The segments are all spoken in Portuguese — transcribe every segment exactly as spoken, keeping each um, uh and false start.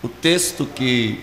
O texto que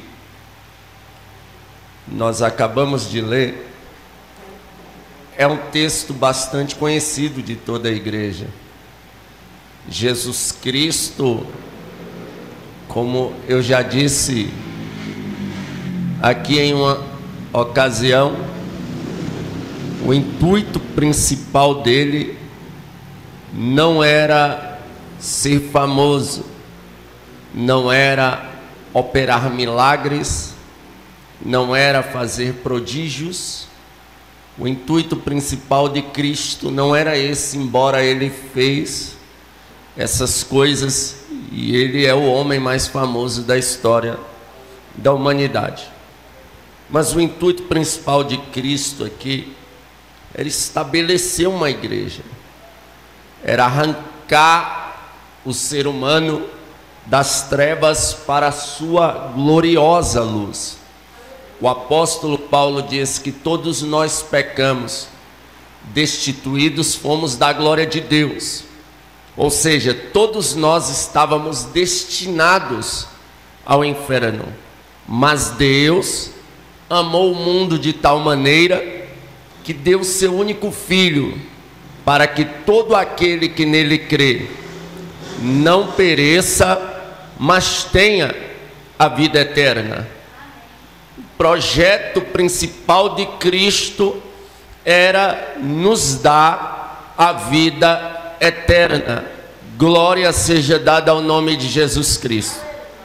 nós acabamos de ler é um texto bastante conhecido de toda a igreja. Jesus Cristo, como eu já disse aqui em uma ocasião, o intuito principal dele não era ser famoso, não era operar milagres, não era fazer prodígios. O intuito principal de Cristo não era esse, embora ele fez essas coisas e ele é o homem mais famoso da história da humanidade. Mas o intuito principal de Cristo aqui era estabelecer uma igreja, era arrancar o ser humano das trevas para a sua gloriosa luz. O apóstolo Paulo diz que todos nós pecamos, destituídos fomos da glória de Deus. Ou seja, todos nós estávamos destinados ao inferno. Mas Deus amou o mundo de tal maneira que deu seu único filho, para que todo aquele que nele crê não pereça, mas tenha a vida eterna. O projeto principal de Cristo era nos dar a vida eterna. Glória seja dada ao nome de Jesus Cristo.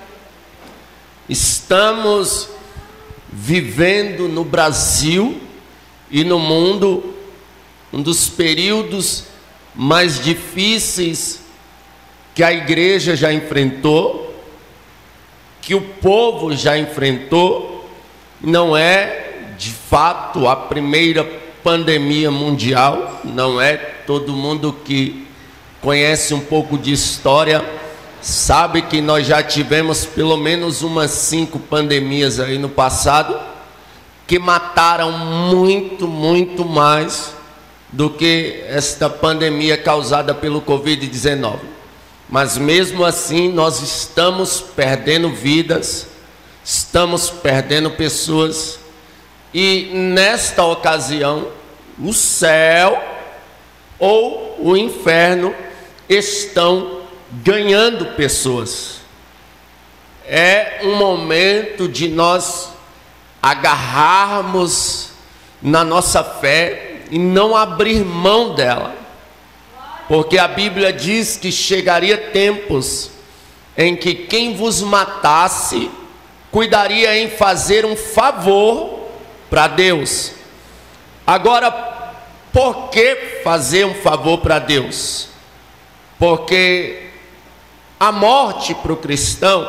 Estamos vivendo no Brasil e no mundo um dos períodos mais difíceis que a igreja já enfrentou, que o povo já enfrentou. Não é de fato a primeira pandemia mundial, não é. Todo mundo que conhece um pouco de história sabe que nós já tivemos pelo menos umas cinco pandemias aí no passado, que mataram muito, muito mais do que esta pandemia causada pelo covid dezenove. Mas mesmo assim nós estamos perdendo vidas, estamos perdendo pessoas, e nesta ocasião o céu ou o inferno estão ganhando pessoas. É um momento de nós agarrarmos na nossa fé e não abrir mão dela, porque a Bíblia diz que chegaria tempos em que quem vos matasse cuidaria em fazer um favor para Deus. Agora, por que fazer um favor para Deus? Porque a morte para o cristão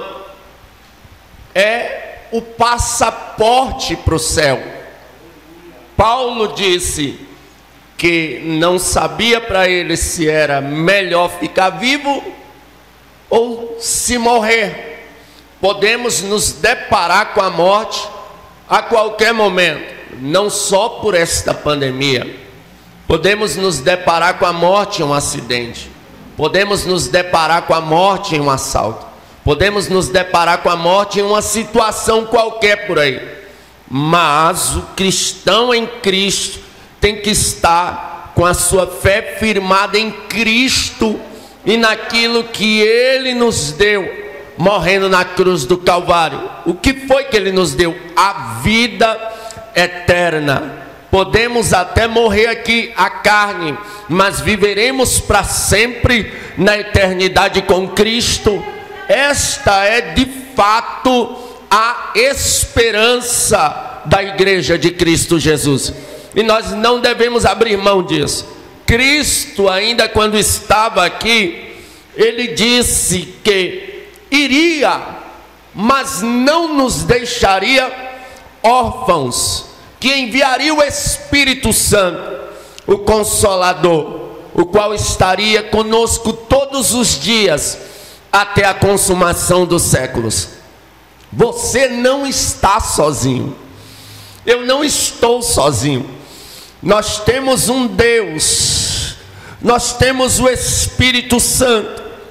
é o passaporte para o céu. Paulo disse que não sabia para ele se era melhor ficar vivo ou se morrer. Podemos nos deparar com a morte a qualquer momento, não só por esta pandemia. Podemos nos deparar com a morte em um acidente, podemos nos deparar com a morte em um assalto, podemos nos deparar com a morte em uma situação qualquer por aí. Mas o cristão em Cristo tem que estar com a sua fé firmada em Cristo e naquilo que Ele nos deu, morrendo na cruz do Calvário. O que foi que Ele nos deu? A vida eterna. Podemos até morrer aqui a carne, mas viveremos para sempre na eternidade com Cristo. Esta é de fato a esperança da igreja de Cristo Jesus, e nós não devemos abrir mão disso. Cristo, ainda quando estava aqui, Ele disse que iria, mas não nos deixaria órfãos, que enviaria o Espírito Santo, o Consolador, o qual estaria conosco todos os dias até a consumação dos séculos. Você não está sozinho, eu não estou sozinho. Nós temos um Deus, nós temos o Espírito Santo,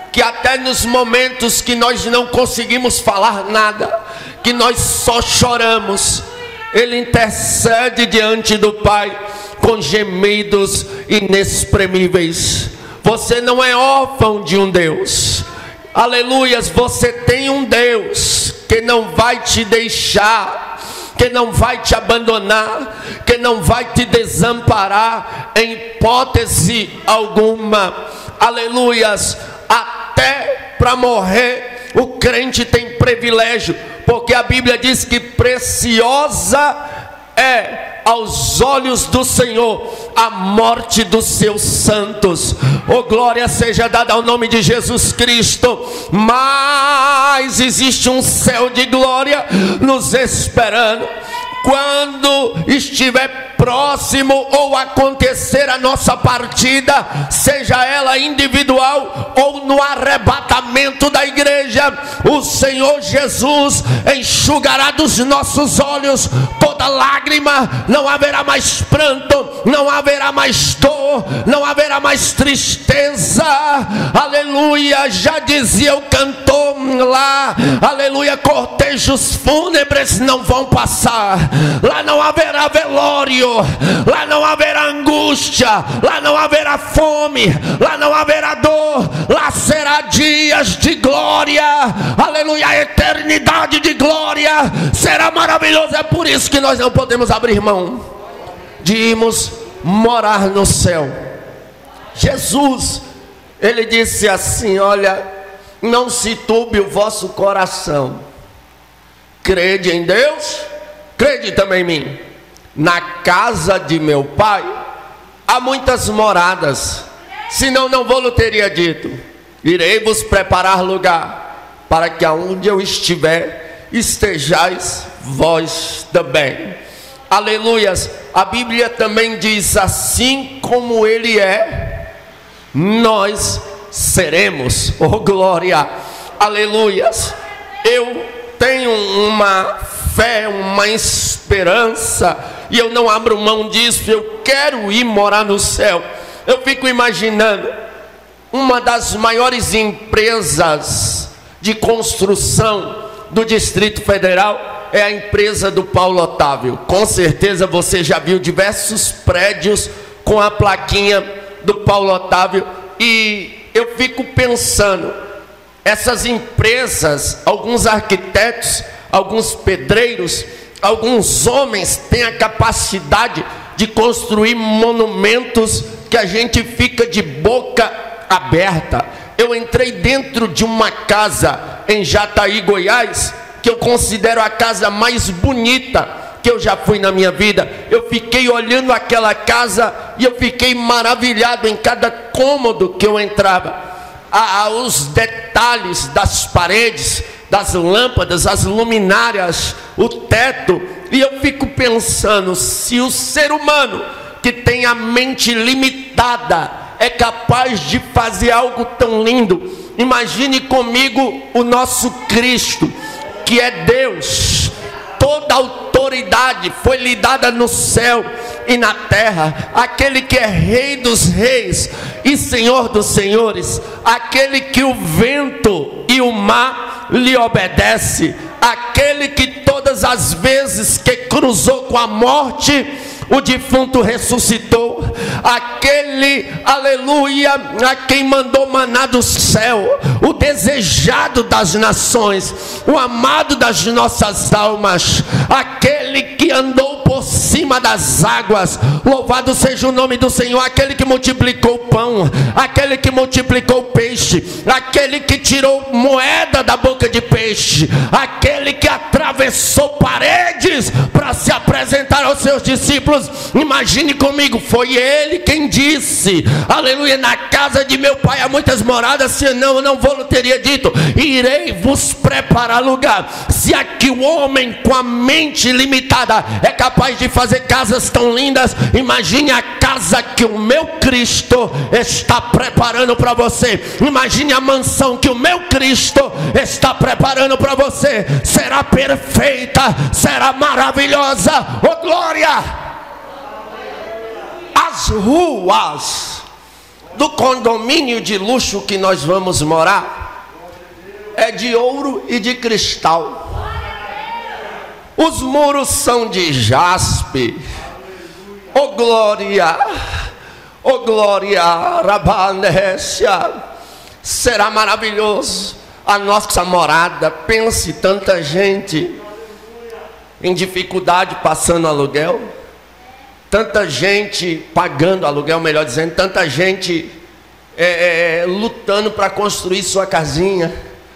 que até nos momentos que nós não conseguimos falar nada, que nós só choramos, Ele intercede diante do Pai com gemidos inexprimíveis. Você não é órfão de um Deus, aleluias, você tem um Deus que não vai te deixar, que não vai te abandonar, que não vai te desamparar em hipótese alguma, aleluias. Até para morrer o crente tem privilégio, porque a Bíblia diz que preciosa é aos olhos do Senhor a morte dos seus santos. Oh, glória seja dada ao nome de Jesus Cristo. Mas existe um céu de glória nos esperando quando estiver próximo ou acontecer a nossa partida, seja ela individual ou no arrebatamento da igreja. O Senhor Jesus enxugará dos nossos olhos toda lágrima, não haverá mais pranto, não haverá mais dor, não haverá mais tristeza, aleluia. Já dizia o cantor lá, aleluia, cortejos fúnebres não vão passar, lá não haverá velório, lá não haverá angústia, lá não haverá fome, lá não haverá dor, lá será dias de glória, aleluia, a eternidade de glória será maravilhosa. É por isso que nós não podemos abrir mão de irmos morar no céu. Jesus, Ele disse assim: olha, não se turbe o vosso coração, crede em Deus, crede também em mim. Na casa de meu Pai há muitas moradas, senão não vou-lhe teria dito. Irei vos preparar lugar, para que aonde eu estiver, estejais vós também. Aleluias. A Bíblia também diz: assim como Ele é, nós seremos. Oh, glória. Aleluias. Eu tenho uma fé, uma esperança, e eu não abro mão disso. Eu quero ir morar no céu. Eu fico imaginando uma das maiores empresas de construção do Distrito Federal, é a empresa do Paulo Otávio. Com certeza você já viu diversos prédios com a plaquinha do Paulo Otávio, e eu fico pensando, essas empresas, alguns arquitetos, alguns pedreiros, alguns homens têm a capacidade de construir monumentos que a gente fica de boca aberta. Eu entrei dentro de uma casa em Jataí, Goiás, que eu considero a casa mais bonita que eu já fui na minha vida. Eu fiquei olhando aquela casa e eu fiquei maravilhado em cada cômodo que eu entrava. Ah, os detalhes das paredes, das lâmpadas, as luminárias, o teto. E eu fico pensando, se o ser humano que tem a mente limitada é capaz de fazer algo tão lindo, imagine comigo o nosso Cristo, que é Deus. Toda autoridade foi lhe dada no céu e na terra, aquele que é Rei dos reis e Senhor dos senhores, aquele que o vento e o mar lhe obedece, aquele que todas as vezes que cruzou com a morte, o defunto ressuscitou, aquele, aleluia, a quem mandou maná do céu, o desejado das nações, o amado das nossas almas, aquele que andou por cima das águas. Louvado seja o nome do Senhor. Aquele que multiplicou o pão, aquele que multiplicou o peixe, aquele que tirou moeda da boca de peixe, aquele que atravessou paredes para se apresentar aos seus discípulos. Imagine comigo, foi Ele quem disse, aleluia, na casa de meu Pai há muitas moradas, senão eu não vou teria dito, irei vos preparar lugar. Se aqui o homem com a mente limitada é capaz de fazer casas tão lindas, imagine a casa que o meu Cristo está preparando para você. Imagine a mansão que o meu Cristo está preparando para você. Será perfeita, será maravilhosa. Oh, glória! As ruas, do condomínio de luxo que nós vamos morar é de ouro e de cristal. Os muros são de jaspe. Oh glória, oh glória, Rabanécia. Será maravilhoso a nossa morada. Pense, tanta gente em dificuldade passando aluguel, tanta gente pagando aluguel, melhor dizendo, tanta gente é, é, lutando para construir sua casinha.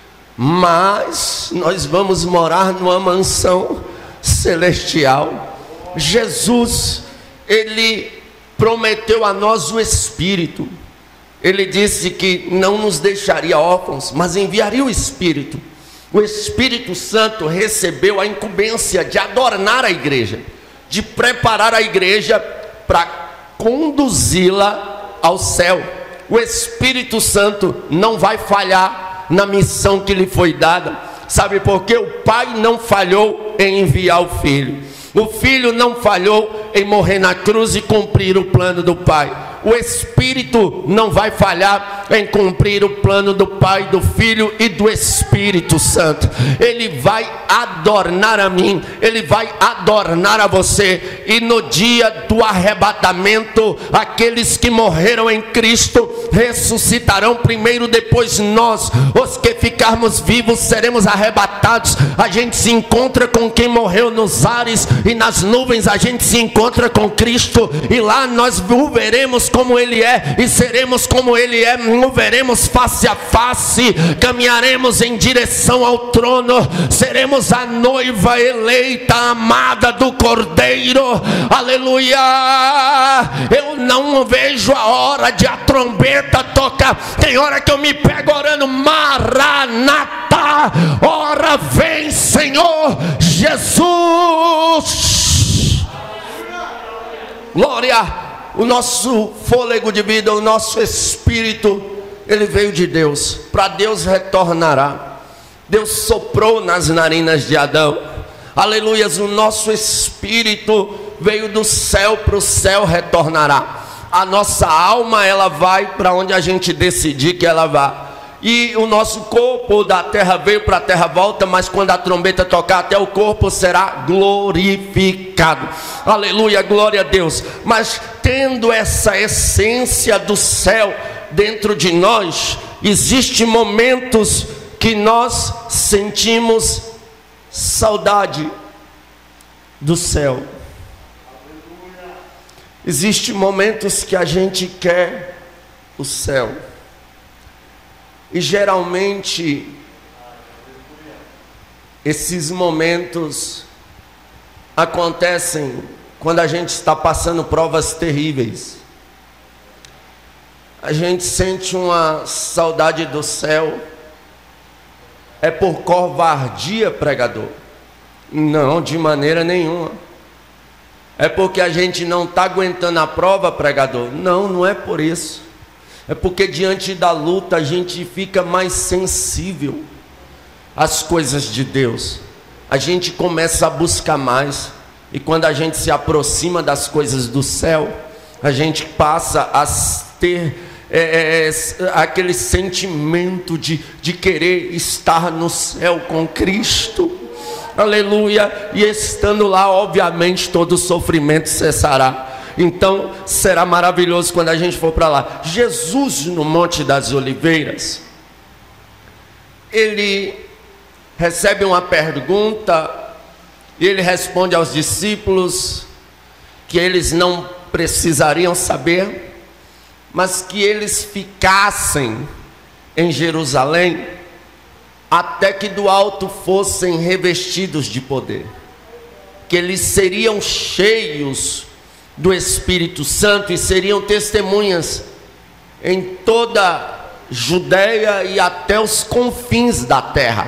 Mas nós vamos morar numa mansão celestial. Jesus, ele prometeu a nós o Espírito. Ele disse que não nos deixaria órfãos, mas enviaria o Espírito. O Espírito Santo recebeu a incumbência de adornar a igreja, de preparar a igreja para conduzi-la ao céu. O Espírito Santo não vai falhar na missão que lhe foi dada. Sabe por quê? O Pai não falhou em enviar o Filho. O Filho não falhou em morrer na cruz e cumprir o plano do Pai. O Espírito não vai falhar em cumprir o plano do Pai, do Filho e do Espírito Santo. Ele vai adornar a mim, ele vai adornar a você. E no dia do arrebatamento, aqueles que morreram em Cristo ressuscitarão primeiro, depois nós, os que ficarmos vivos, seremos arrebatados. A gente se encontra com quem morreu nos ares, e nas nuvens a gente se encontra com Cristo, e lá nós o veremos como Ele é, e seremos como Ele é, o veremos face a face, caminharemos em direção ao trono, seremos a noiva eleita, amada do Cordeiro. Aleluia! Eu não vejo a hora de a trombeta tocar. Tem hora que eu me pego orando, Maranata, ora vem Senhor Jesus. Glória! O nosso fôlego de vida, o nosso espírito, ele veio de Deus. Para Deus retornará. Deus soprou nas narinas de Adão. Aleluias, o nosso espírito veio do céu, para o céu retornará. A nossa alma, ela vai para onde a gente decidir que ela vá. E o nosso corpo da terra veio para a terra, volta, mas quando a trombeta tocar, até o corpo será glorificado. Aleluia, glória a Deus. Mas tendo essa essência do céu dentro de nós, existem momentos que nós sentimos saudade do céu. Existem momentos que a gente quer o céu. E geralmente, esses momentos acontecem quando a gente está passando provas terríveis. A gente sente uma saudade do céu. É por covardia, pregador? Não, de maneira nenhuma. É porque a gente não está aguentando a prova, pregador? Não, não é por isso. É porque diante da luta a gente fica mais sensível às coisas de Deus. A gente começa a buscar mais. E quando a gente se aproxima das coisas do céu, a gente passa a ter é, é, aquele sentimento de, de querer estar no céu com Cristo. Aleluia. E estando lá, obviamente, todo o sofrimento cessará. Então será maravilhoso quando a gente for para lá. Jesus no Monte das Oliveiras, ele recebe uma pergunta e ele responde aos discípulos que eles não precisariam saber, mas que eles ficassem em Jerusalém até que do alto fossem revestidos de poder, que eles seriam cheios do Espírito Santo e seriam testemunhas em toda Judeia e até os confins da terra.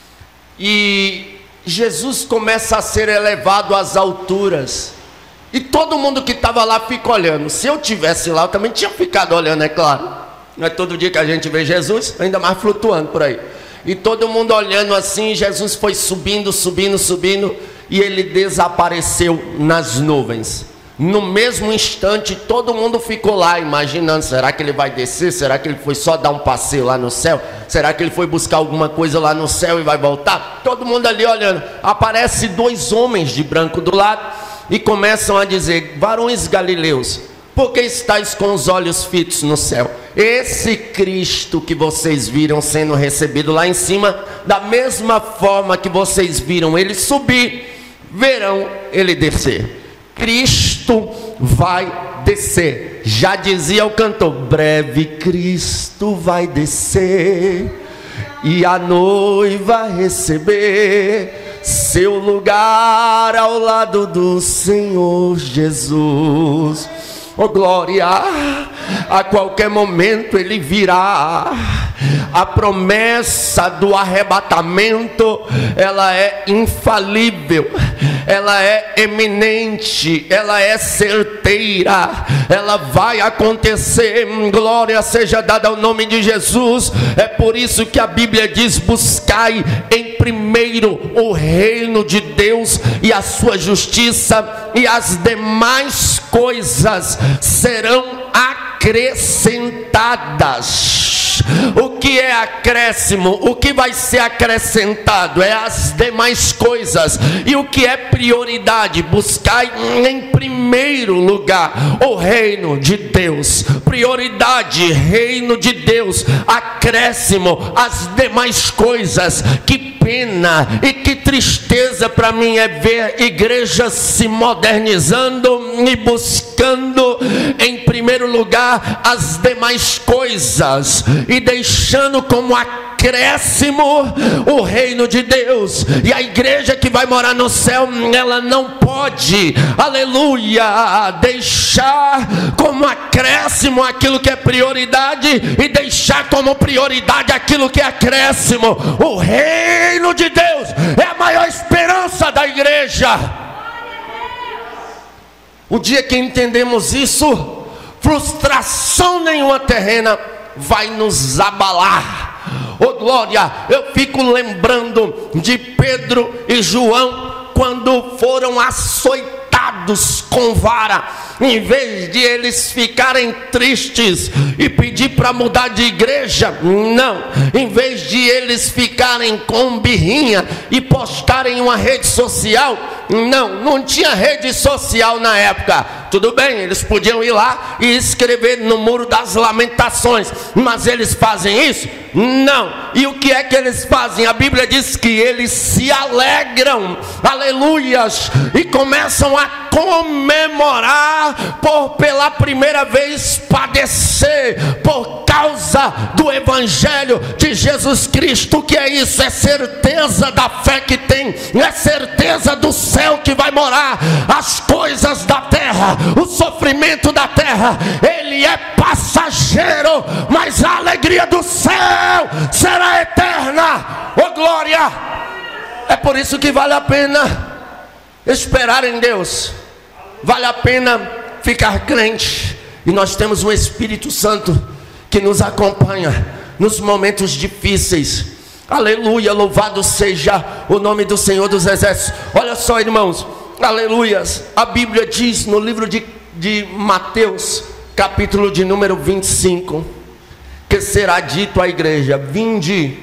E Jesus começa a ser elevado às alturas, e todo mundo que estava lá fica olhando. Se eu tivesse lá, eu também tinha ficado olhando, é claro. Não é todo dia que a gente vê Jesus, ainda mais flutuando por aí. E todo mundo olhando assim, Jesus foi subindo, subindo, subindo, e ele desapareceu nas nuvens. No mesmo instante, todo mundo ficou lá imaginando: será que ele vai descer? Será que ele foi só dar um passeio lá no céu? Será que ele foi buscar alguma coisa lá no céu e vai voltar? Todo mundo ali olhando. Aparece dois homens de branco do lado e começam a dizer: varões galileus, por que estáis com os olhos fitos no céu? Esse Cristo que vocês viram sendo recebido lá em cima, da mesma forma que vocês viram ele subir, verão ele descer. Cristo vai descer. Já dizia o cantor: breve Cristo vai descer e a noiva receber seu lugar ao lado do Senhor Jesus. Oh glória, a qualquer momento ele virá. A promessa do arrebatamento, ela é infalível, ela é eminente, ela é certeira, ela vai acontecer. Glória seja dada ao nome de Jesus. É por isso que a Bíblia diz: buscai em primeiro o reino de Deus e a sua justiça, e as demais coisas serão acrescentadas. O que é acréscimo? O que vai ser acrescentado é as demais coisas. E o que é prioridade? Buscai em primeiro lugar o reino de Deus. Prioridade, reino de Deus. Acréscimo, as demais coisas. Que pena e que tristeza para mim é ver igrejas se modernizando e buscando em primeiro lugar as demais coisas e deixando como acréscimo o reino de Deus. E a igreja que vai morar no céu, ela não pode, aleluia, deixar como acréscimo aquilo que é prioridade e deixar como prioridade aquilo que é acréscimo. O reino de Deus é a maior esperança da igreja. O dia que entendemos isso, frustração nenhuma terrena vai nos abalar. Oh glória, eu fico lembrando de Pedro e João quando foram açoitados com vara. Em vez de eles ficarem tristes e pedir para mudar de igreja, não. Em vez de eles ficarem com birrinha e postarem uma rede social, não, não tinha rede social na época. Tudo bem, eles podiam ir lá e escrever no muro das lamentações, mas eles fazem isso? Não. E o que é que eles fazem? A Bíblia diz que eles se alegram, aleluias, e começam a comemorar por pela primeira vez padecer por causa do evangelho de Jesus Cristo. O que é isso? É certeza da fé que tem, é certeza do céu que vai morar. As coisas da terra, o sofrimento da terra, ele é passageiro, mas a alegria do céu será eterna. Oh glória! É por isso que vale a pena esperar em Deus, vale a pena ficar crente. E nós temos um Espírito Santo que nos acompanha nos momentos difíceis. Aleluia, louvado seja o nome do Senhor dos Exércitos. Olha só, irmãos, aleluias, a Bíblia diz no livro de, de Mateus, capítulo de número vinte e cinco, que será dito à igreja: vinde,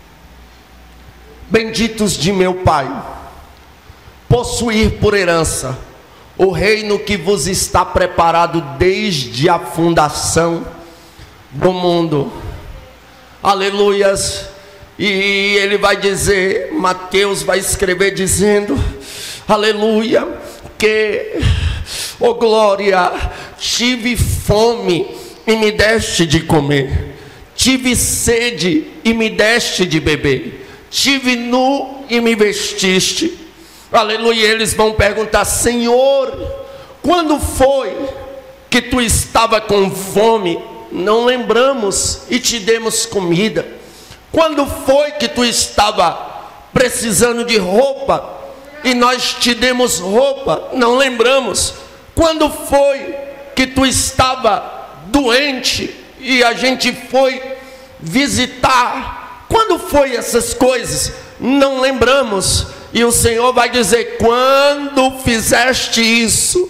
benditos de meu Pai, possuir por herança o reino que vos está preparado desde a fundação do mundo. Aleluias. E ele vai dizer, Mateus vai escrever dizendo, aleluia, que, oh glória, tive fome e me deste de comer, tive sede e me deste de beber, tive nu e me vestiste. Aleluia. Eles vão perguntar: Senhor, quando foi que tu estava com fome? Não lembramos e te demos comida. Quando foi que tu estava precisando de roupa e nós te demos roupa? Não lembramos. Quando foi que tu estava doente e a gente foi visitar? Quando foi essas coisas? Não lembramos. E o Senhor vai dizer: quando fizeste isso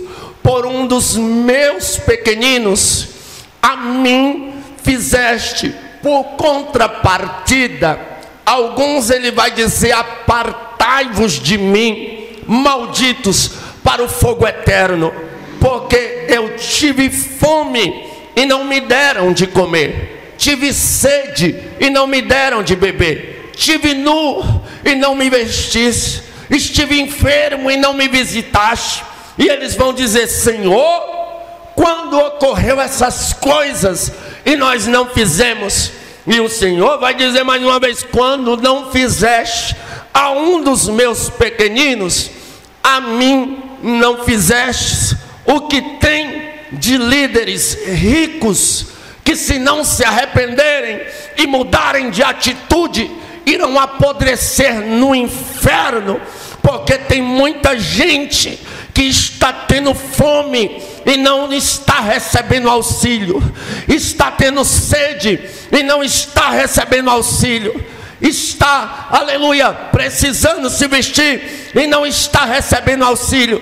por um dos meus pequeninos, a mim fizeste. Por contrapartida, alguns ele vai dizer: apartai-vos de mim, malditos, para o fogo eterno, porque eu tive fome e não me deram de comer, tive sede e não me deram de beber, tive nu e não me vestiste, estive enfermo e não me visitaste. E eles vão dizer: Senhor, quando ocorreu essas coisas e nós não fizemos? E o Senhor vai dizer mais uma vez: quando não fizeste a um dos meus pequeninos, a mim não fizeste. O que tem de líderes ricos que, se não se arrependerem e mudarem de atitude, irão apodrecer no inferno, porque tem muita gente que está tendo fome e não está recebendo auxílio, está tendo sede e não está recebendo auxílio, está, aleluia, precisando se vestir e não está recebendo auxílio,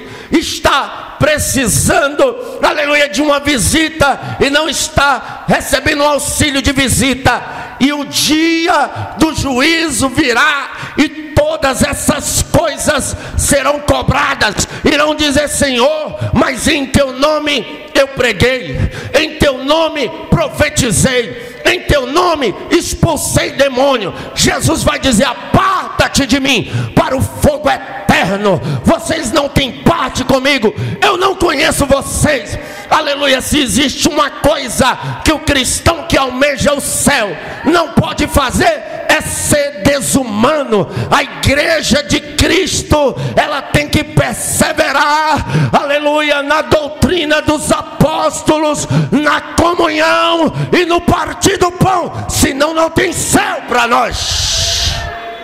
está precisando, aleluia, de uma visita e não está recebendo auxílio de visita. E o dia do juízo virá e todas essas coisas serão cobradas. Irão dizer: Senhor, mas em teu nome eu preguei, em teu nome profetizei, em teu nome expulsei demônio. Jesus vai dizer: aparta-te de mim para o fogo eterno. Vocês não têm parte comigo, eu não conheço vocês. Aleluia. Se existe uma coisa que o cristão que almeja o céu não pode fazer, é ser desumano. A igreja de Cristo, ela tem que perseverar, aleluia, na doutrina dos apóstolos, na comunhão e no partir do pão, senão não tem céu para nós.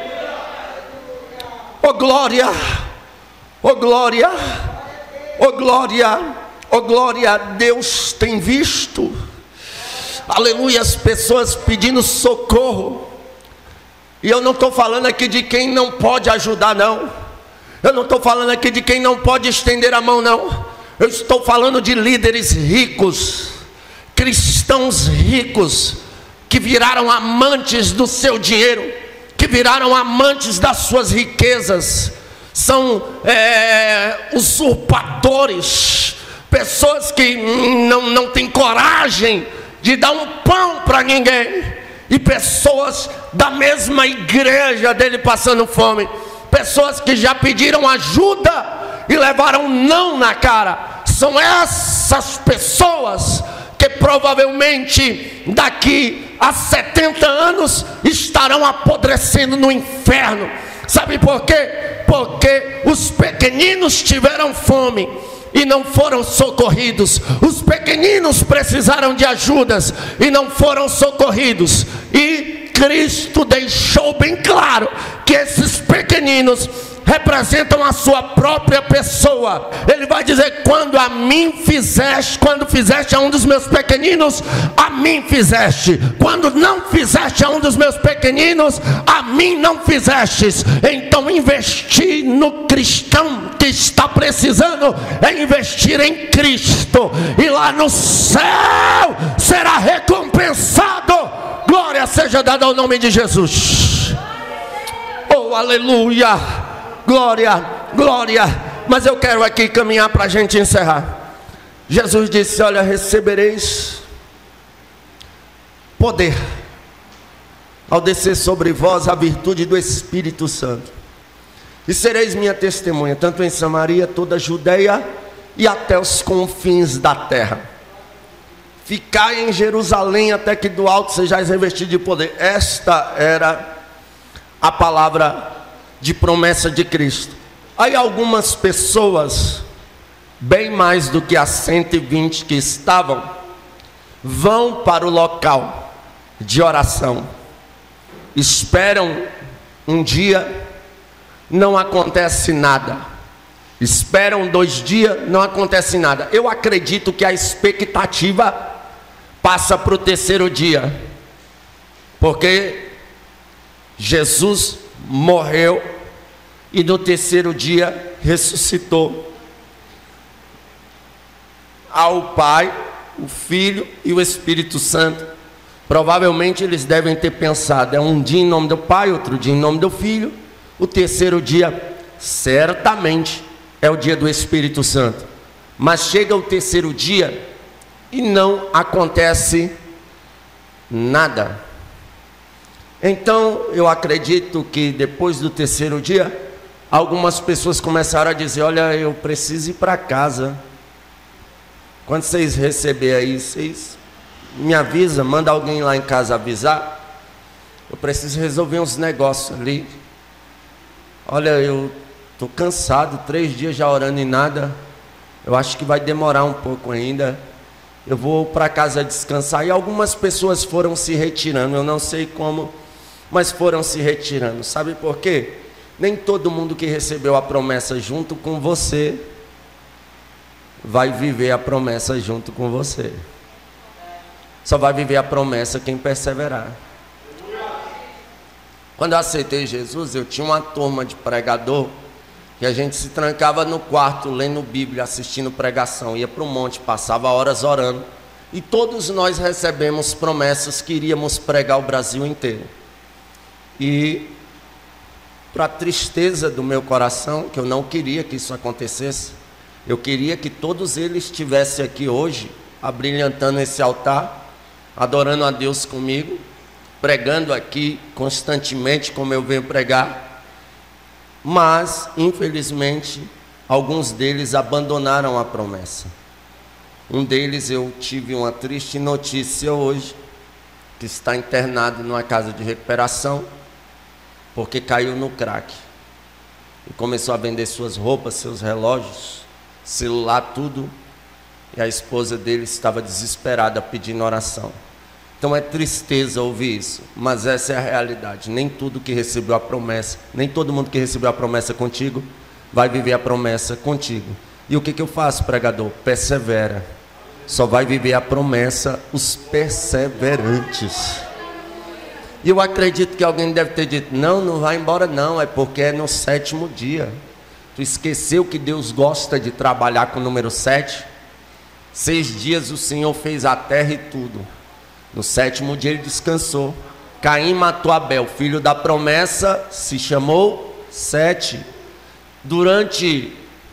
Oh glória, oh glória, oh glória, oh glória. Deus tem visto, aleluia, as pessoas pedindo socorro. E eu não estou falando aqui de quem não pode ajudar, não. Eu não estou falando aqui de quem não pode estender a mão, não. Eu estou falando de líderes ricos, cristãos ricos, que viraram amantes do seu dinheiro, que viraram amantes das suas riquezas. São é, usurpadores, pessoas que não, não têm coragem de dar um pão para ninguém. E pessoas da mesma igreja dele passando fome, pessoas que já pediram ajuda e levaram não na cara. São essas pessoas que provavelmente daqui a setenta anos estarão apodrecendo no inferno. Sabe por quê? Porque os pequeninos tiveram fome e não foram socorridos. Os pequeninos precisaram de ajudas e não foram socorridos. E Cristo deixou bem claro que esses pequeninos representam a sua própria pessoa. Ele vai dizer: quando a mim fizeste, quando fizeste a um dos meus pequeninos, a mim fizeste. Quando não fizeste a um dos meus pequeninos, a mim não fizestes. Então investir no cristão que está precisando é investir em Cristo, e lá no céu será recompensado. Glória seja dada ao nome de Jesus. Oh, aleluia. Glória, glória. Mas eu quero aqui caminhar para a gente encerrar. Jesus disse: olha, recebereis poder ao descer sobre vós a virtude do Espírito Santo, e sereis minha testemunha, tanto em Samaria, toda a Judeia e até os confins da terra. Ficai em Jerusalém até que do alto sejais revestidos de poder. Esta era a palavra de promessa de Cristo. Aí algumas pessoas, bem mais do que as cento e vinte que estavam, vão para o local de oração, esperam um dia, não acontece nada. Esperam dois dias, não acontece nada. Eu acredito que a expectativa passa para o terceiro dia, porque Jesus morreu e no terceiro dia ressuscitou. ao Pai, o Filho e o Espírito Santo. Provavelmente eles devem ter pensado, é um dia em nome do Pai, outro dia em nome do Filho, o terceiro dia certamente é o dia do Espírito Santo. Mas chega o terceiro dia e não acontece nada. Então eu acredito que depois do terceiro dia, algumas pessoas começaram a dizer: olha, eu preciso ir para casa. Quando vocês receberem aí, vocês me avisam, manda alguém lá em casa avisar. Eu preciso resolver uns negócios ali. Olha, eu estou cansado, três dias já orando e nada. Eu acho que vai demorar um pouco ainda. Eu vou para casa descansar. E algumas pessoas foram se retirando, eu não sei como, mas foram se retirando. Sabe por quê? Nem todo mundo que recebeu a promessa junto com você vai viver a promessa junto com você. Só vai viver a promessa quem perseverar. Quando eu aceitei Jesus, eu tinha uma turma de pregador que a gente se trancava no quarto lendo Bíblia, assistindo pregação, ia para o monte, passava horas orando, e todos nós recebemos promessas que iríamos pregar o Brasil inteiro. E para a tristeza do meu coração, que eu não queria que isso acontecesse, eu queria que todos eles estivessem aqui hoje, abrilhantando esse altar, adorando a Deus comigo, pregando aqui constantemente como eu venho pregar. Mas, infelizmente, alguns deles abandonaram a promessa. Um deles eu tive uma triste notícia hoje, que está internado numa casa de recuperação, porque caiu no crack. E começou a vender suas roupas, seus relógios, celular, tudo. E a esposa dele estava desesperada pedindo oração. Então é tristeza ouvir isso, mas essa é a realidade. Nem tudo que recebeu a promessa, nem todo mundo que recebeu a promessa contigo vai viver a promessa contigo. E o que, que eu faço, pregador? Persevera. Só vai viver a promessa os perseverantes. E eu acredito que alguém deve ter dito: não, não vai embora não, é porque é no sétimo dia. Tu esqueceu que Deus gosta de trabalhar com o número sete? Seis dias o Senhor fez a terra e tudo. No sétimo dia ele descansou. Caim matou Abel, filho da promessa, se chamou Sete. Durante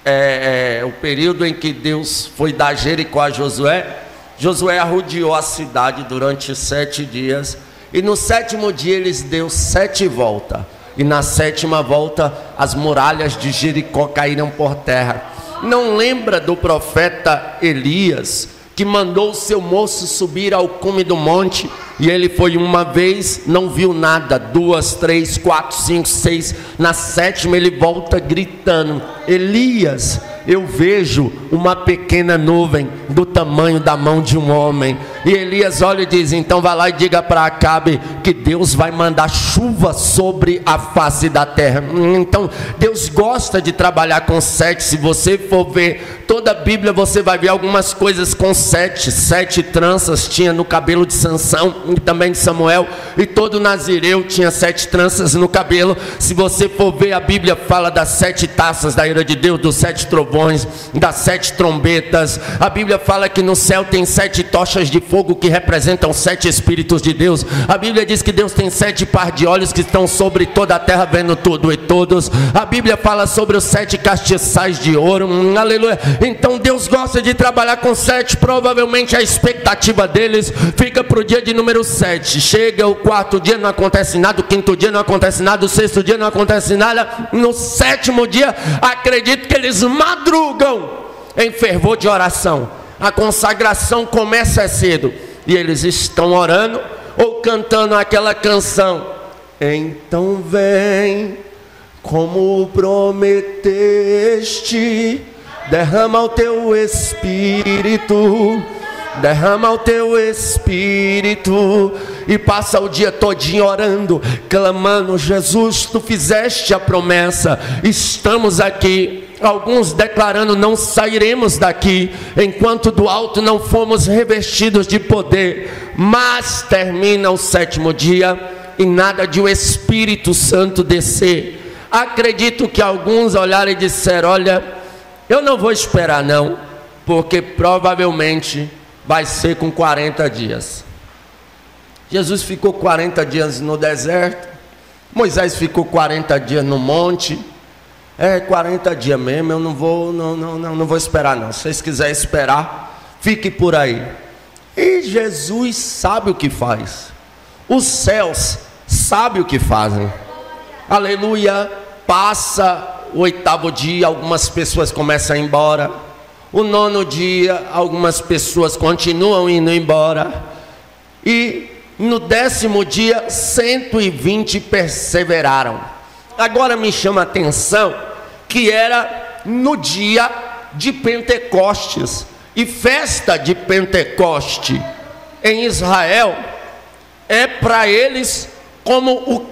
é, é, o período em que Deus foi dar Jericó a Josué, Josué arrodeou a cidade durante sete dias. E no sétimo dia eles deu sete voltas. E na sétima volta as muralhas de Jericó caíram por terra. Não lembra do profeta Elias, que mandou o seu moço subir ao cume do monte, e ele foi uma vez, não viu nada, duas, três, quatro, cinco, seis, na sétima ele volta gritando: Elias, eu vejo uma pequena nuvem do tamanho da mão de um homem. E Elias olha e diz: então vai lá e diga para Acabe que Deus vai mandar chuva sobre a face da terra. Então Deus gosta de trabalhar com sete. Se você for ver toda a Bíblia, você vai ver algumas coisas com sete. Sete tranças tinha no cabelo de Sansão e também de Samuel, e todo nazireu tinha sete tranças no cabelo. Se você for ver, a Bíblia fala das sete taças da ira de Deus, dos sete trovões, das sete trombetas. A Bíblia fala que no céu tem sete tochas de fogo que representam sete Espíritos de Deus. A Bíblia diz que Deus tem sete par de olhos que estão sobre toda a terra, vendo tudo e todos. A Bíblia fala sobre os sete castiçais de ouro. Hum, aleluia. Então Deus gosta de trabalhar com sete. Provavelmente a expectativa deles fica para o dia de número sete. Chega o quarto dia, não acontece nada. O quinto dia não acontece nada. O sexto dia não acontece nada. No sétimo dia, acredito que eles madrugam em fervor de oração. A consagração começa cedo e eles estão orando ou cantando aquela canção: então vem como prometeste, derrama o teu Espírito, derrama o teu Espírito. E passa o dia todinho orando, clamando: Jesus, tu fizeste a promessa, estamos aqui. Alguns declarando: não sairemos daqui enquanto do alto não fomos revestidos de poder. Mas termina o sétimo dia e nada de o Espírito Santo descer. Acredito que alguns olharam e disseram: olha, eu não vou esperar não, porque provavelmente vai ser com quarenta dias. Jesus ficou quarenta dias no deserto, Moisés ficou quarenta dias no monte. É quarenta dias mesmo, eu não vou, não, não, não, não vou esperar não. Se vocês quiserem esperar, fique por aí. E Jesus sabe o que faz. Os céus sabem o que fazem. Aleluia. Passa o oitavo dia, algumas pessoas começam a ir embora. O nono dia, algumas pessoas continuam indo embora. E no décimo dia, cento e vinte perseveraram. Agora me chama a atenção que era no dia de Pentecostes. E festa de Pentecoste em Israel é para eles como o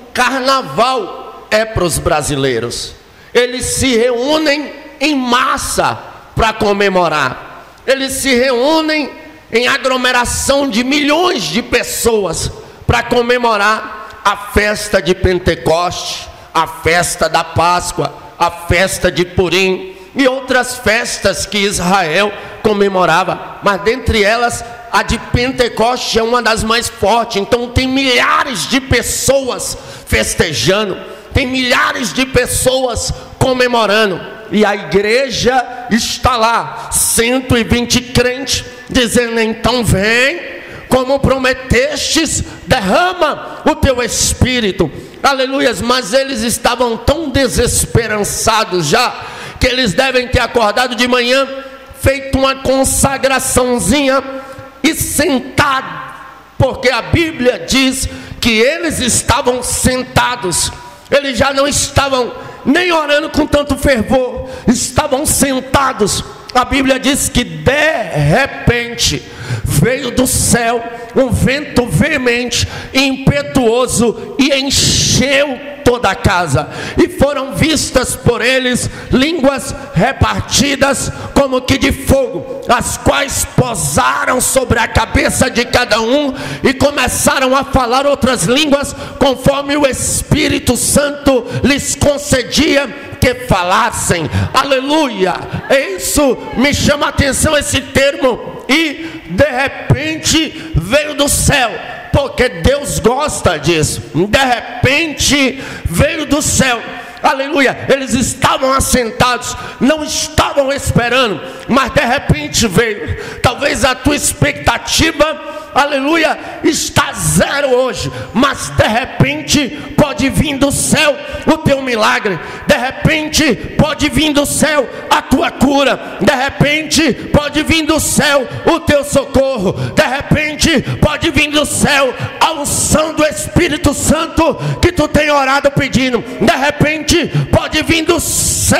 carnaval é para os brasileiros. Eles se reúnem em massa para comemorar. Eles se reúnem em aglomeração de milhões de pessoas para comemorar a festa de Pentecoste, a festa da Páscoa, a festa de Purim e outras festas que Israel comemorava. Mas dentre elas, a de Pentecoste é uma das mais fortes. Então tem milhares de pessoas festejando, tem milhares de pessoas comemorando, e a igreja está lá, cento e vinte crentes, dizendo: então vem, como prometestes, derrama o teu espírito. Aleluias. Mas eles estavam tão desesperançados já, que eles devem ter acordado de manhã, feito uma consagraçãozinha e sentado, porque a Bíblia diz que eles estavam sentados. Eles já não estavam nem orando com tanto fervor, estavam sentados. A Bíblia diz que de repente veio do céu um vento veemente e impetuoso e encheu toda a casa, e foram vistas por eles línguas repartidas como que de fogo, as quais pousaram sobre a cabeça de cada um e começaram a falar outras línguas conforme o Espírito Santo lhes concedia que falassem. Aleluia. Isso me chama a atenção, esse termo, e de repente veio do céu, porque Deus gosta disso. De repente veio do céu. Aleluia. Eles estavam assentados, não estavam esperando, mas de repente veio. Talvez a tua expectativa, aleluia, está zero hoje, mas de repente pode vir do céu o teu milagre. De repente pode vir do céu a tua cura. De repente pode vir do céu o teu socorro. De repente pode vir do céu a unção do Espírito Santo que tu tem orado pedindo. De repente pode vir do céu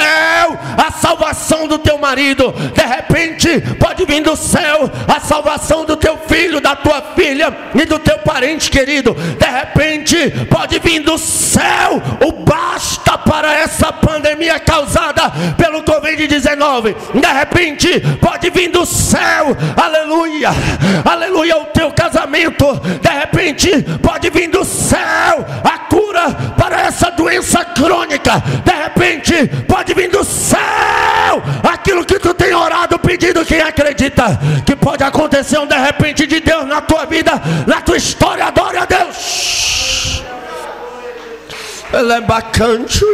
a salvação do teu marido. De repente pode vir do céu a salvação do teu filho, da tua filha e do teu parente querido. De repente pode vir do céu o basta para essa pandemia causada pelo covid dezenove. De repente pode vir do céu, aleluia, aleluia, o teu casamento. De repente pode vir do céu a cura para essa doença crônica. De repente pode vir do céu aquilo que tu tem orado pedindo. Quem acredita que pode acontecer um de repente de Deus na tua vida, na tua história, adore a Deus. Ele é bacante.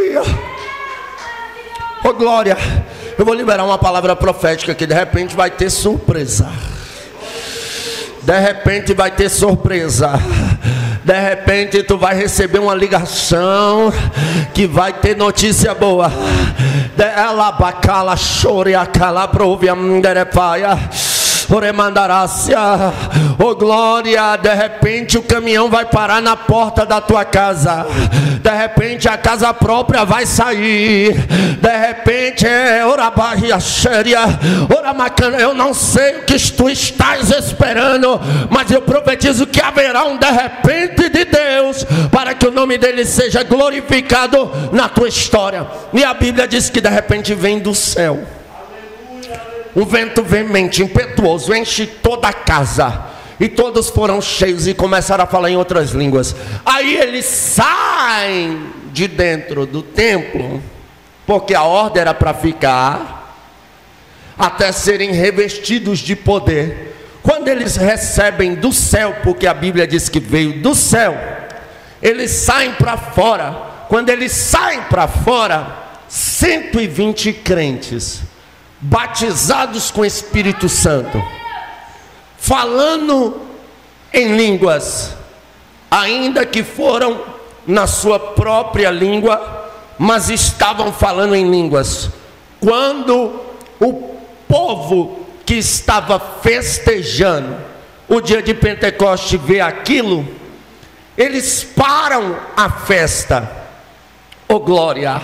Oh glória. Eu vou liberar uma palavra profética que de repente vai ter surpresa. De repente vai ter surpresa. De repente tu vai receber uma ligação que vai ter notícia boa. De ela bacala chore a calabrovia nderepaia. Oh glória. De repente o caminhão vai parar na porta da tua casa. De repente a casa própria vai sair. De repente é ora barria séria, ora macana. Eu não sei o que tu estás esperando, mas eu profetizo que haverá um de repente de Deus, para que o nome dele seja glorificado na tua história. E a Bíblia diz que de repente vem do céu um vento veemente, impetuoso, enche toda a casa, e todos foram cheios e começaram a falar em outras línguas. Aí eles saem de dentro do templo, porque a ordem era para ficar. até serem revestidos de poder. Quando eles recebem do céu, porque a Bíblia diz que veio do céu, eles saem para fora. Quando eles saem para fora, cento e vinte crentes, batizados com o Espírito Santo, falando em línguas, ainda que foram na sua própria língua, mas estavam falando em línguas. Quando o povo que estava festejando o dia de Pentecoste vê aquilo, eles param a festa. Oh glória,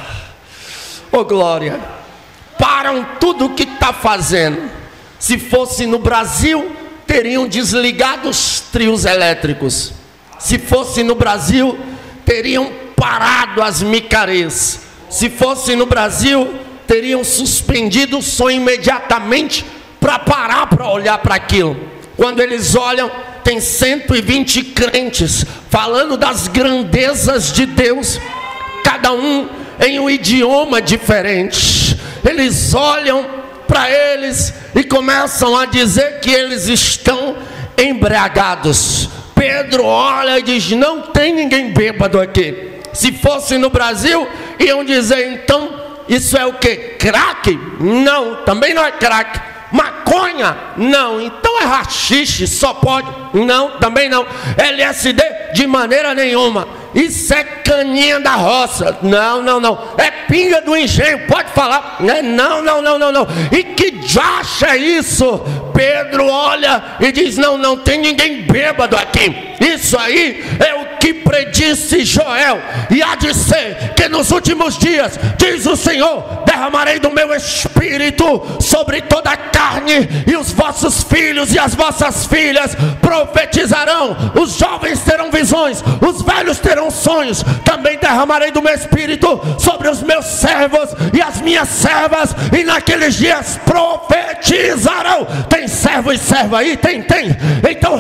oh glória, param tudo o que está fazendo. Se fosse no Brasil, teriam desligado os trios elétricos. Se fosse no Brasil, teriam parado as micarês. Se fosse no Brasil, teriam suspendido o som imediatamente para parar para olhar para aquilo. Quando eles olham, tem cento e vinte crentes falando das grandezas de Deus, cada um em um idioma diferente. Eles olham para eles e começam a dizer que eles estão embriagados. Pedro olha e diz: não tem ninguém bêbado aqui. Se fosse no Brasil, iam dizer: então isso é o que? Crack? Não, também não é crack. Maconha? Não. Então é haxixe, só pode? Não, também não. L S D? De maneira nenhuma. Isso é caninha da roça? Não, não, não. É pinga do engenho, pode falar? Não, não, não, não, não. E que diacho é isso? Pedro olha e diz: não, não tem ninguém bêbado aqui. Isso aí é o que predisse Joel, e há de ser que nos últimos dias, diz o Senhor, derramarei do meu espírito sobre toda a carne, e os vossos filhos e as vossas filhas profetizarão, os jovens terão visões, os velhos terão sonhos. Também derramarei do meu espírito sobre os meus servos e as minhas servas, e naqueles dias profetizarão. Tem servo e serva aí? Tem, tem. Então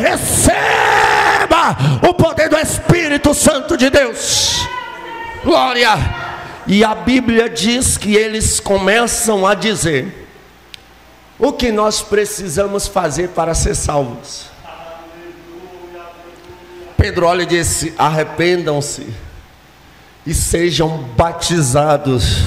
receba o poder do Espírito Santo de Deus. Glória. E a Bíblia diz que eles começam a dizer o que nós precisamos fazer para ser salvos. Pedro olha e disse: arrependam-se e sejam batizados.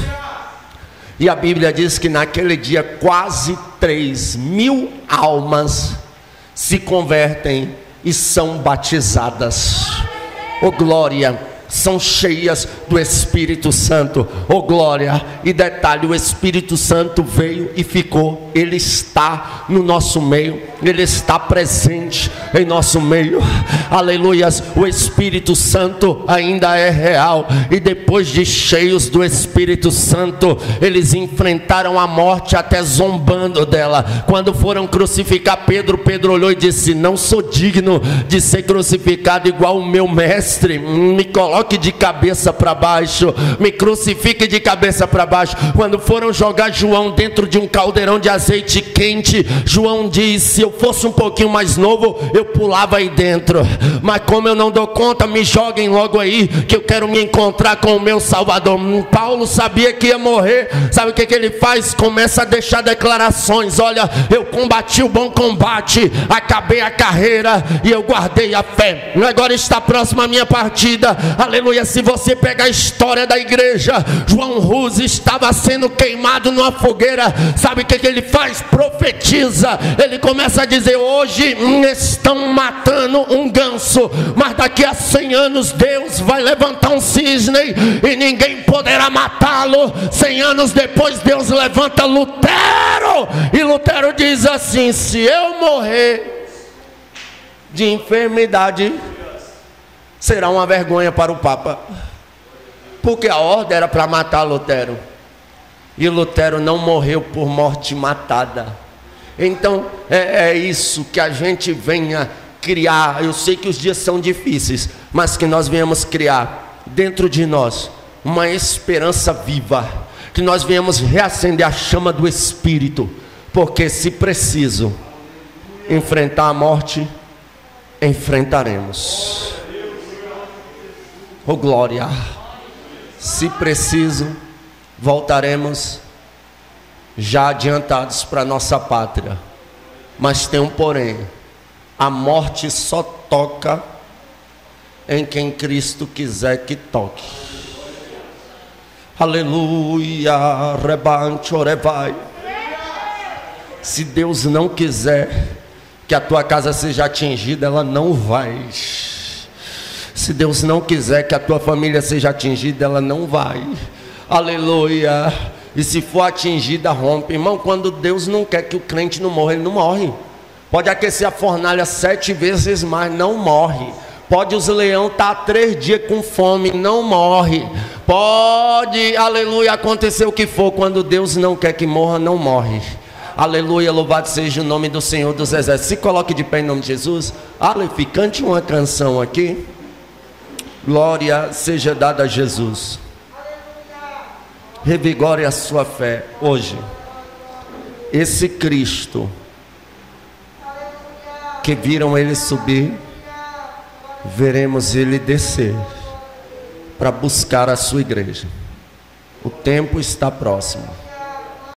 E a Bíblia diz que naquele dia quase três mil almas se convertem e são batizadas. Oh glória! São cheias do Espírito Santo. Oh glória! E detalhe, o Espírito Santo veio e ficou. Ele está no nosso meio, Ele está presente em nosso meio. Aleluias! O Espírito Santo ainda é real. E depois de cheios do Espírito Santo, eles enfrentaram a morte até zombando dela. Quando foram crucificar Pedro, Pedro olhou e disse: não sou digno de ser crucificado igual o meu mestre. Me coloque de cabeça para baixo, me crucifique de cabeça para baixo. Quando foram jogar João dentro de um caldeirão de azeite quente, João disse: se eu fosse um pouquinho mais novo, eu pulava aí dentro, mas como eu não dou conta, me joguem logo aí, que eu quero me encontrar com o meu Salvador. Paulo sabia que ia morrer. Sabe o que, que ele faz? Começa a deixar declarações: olha, eu combati o bom combate, acabei a carreira e eu guardei a fé. Agora está próxima a minha partida. Aleluia. Se você pegar a história da igreja, João Rus estava sendo queimado numa fogueira. Sabe o que, que ele faz? Profetiza. Ele começa a dizer: hoje estão matando um ganso, mas daqui a cem anos Deus vai levantar um cisne e ninguém poderá matá-lo. Cem anos depois Deus levanta Lutero, e Lutero diz assim: se eu morrer de enfermidade, será uma vergonha para o Papa, porque a ordem era para matar Lutero, e Lutero não morreu por morte matada. Então é, é isso que a gente venha criar. Eu sei que os dias são difíceis, mas que nós venhamos criar dentro de nós uma esperança viva, que nós venhamos reacender a chama do Espírito, porque se preciso enfrentar a morte, enfrentaremos. Oh glória! Se preciso, voltaremos já adiantados para nossa pátria. Mas tem um porém: a morte só toca em quem Cristo quiser que toque. Aleluia, rebante, orevai. Se Deus não quiser que a tua casa seja atingida, ela não vai. Se Deus não quiser que a tua família seja atingida, ela não vai. Aleluia. E se for atingida, rompe. Irmão, quando Deus não quer que o crente não morra, ele não morre. Pode aquecer a fornalha sete vezes mais, não morre. Pode os leões estar três dias com fome, não morre. Pode, aleluia, acontecer o que for, quando Deus não quer que morra, não morre. Aleluia, louvado seja o nome do Senhor dos Exércitos. Se coloque de pé em nome de Jesus. Aleph, cante uma canção aqui. Glória seja dada a Jesus. Revigore a sua fé hoje. Esse Cristo que viram ele subir, veremos ele descer para buscar a sua igreja. O tempo está próximo.